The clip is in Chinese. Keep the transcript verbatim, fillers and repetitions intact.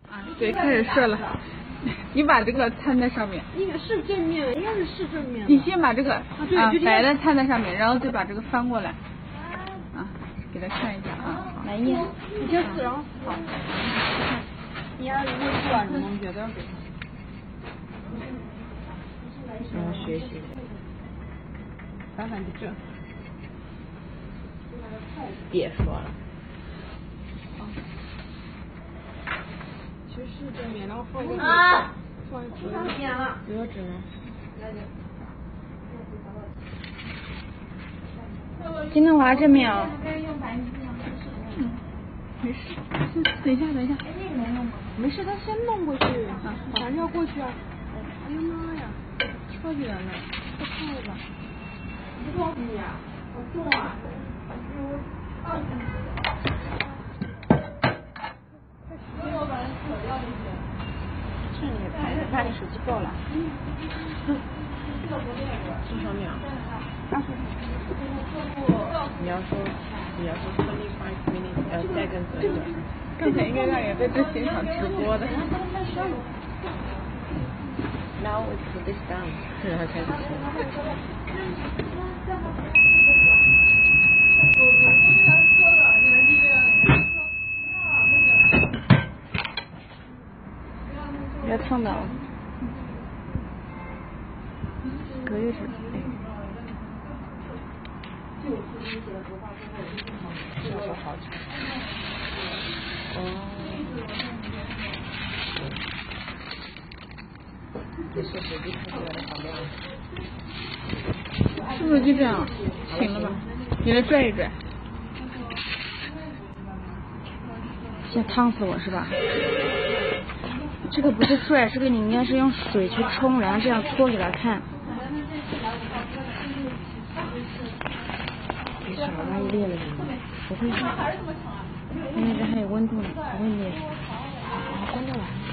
啊，对，开始射了。你把这个摊在上面。 应该是正面，应该是是正面。 你先把这个啊, 啊, 对啊就白的摊在上面，然后再把这个翻过来。啊，给他看一下啊。 来印。 你先撕，然后好。你要如果做完什么，觉得？ 然后学习。 反反就这。 别说了。 其实是正面，然后放一个。 啊。 放一个。 不要了。不要纸了。今天我还正面哦。 嗯，没事，等一下，等一下。 没事，他先弄过去，啊，马上要过去啊！哎呀妈呀，超远了，太快了吧！不重你啊，好重啊！二十斤。给我把那扯掉一些。 是你拍的，怕你手机爆了。 这个不练过。 多少秒？你要说，你要说 twenty-five minutes 呃 seconds 左右。 刚才应该让人在这现场直播的。 Now we put this down， 然后开始吃。不要蹭到了。隔一会儿。要说好久。哦。这是手机拍出来的好亮。 是不是就这样？行了吧？你来拽一拽。 先烫死我是吧？这个不是拽，这个你应该是用水去冲，然后这样搓给他看。你什么万一裂了怎么办？不会裂，因为这还有温度呢，不会裂。关掉了。